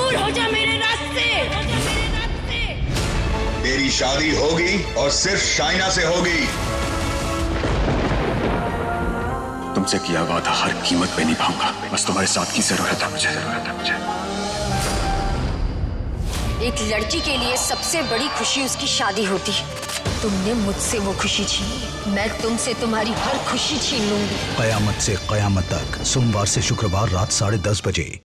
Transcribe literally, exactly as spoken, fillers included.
दूर हो जा मेरे रास्ते, हो जा मेरे रास्ते। तेरी शादी होगी और सिर्फ शाइना से होगी। तुमसे किया वादा हर कीमत पे निभाऊंगा। बस तुम्हारे साथ की जरूरत है मुझे, जरूरत है मुझे। एक लड़की के लिए सबसे बड़ी खुशी उसकी शादी होती है। तुमने मुझसे वो खुशी छीनी, मैं तुमसे तुम्हारी हर खुशी छीन लूंगी। कयामत से कयामत तक, सोमवार से शुक्रवार रात साढ़े दस बजे।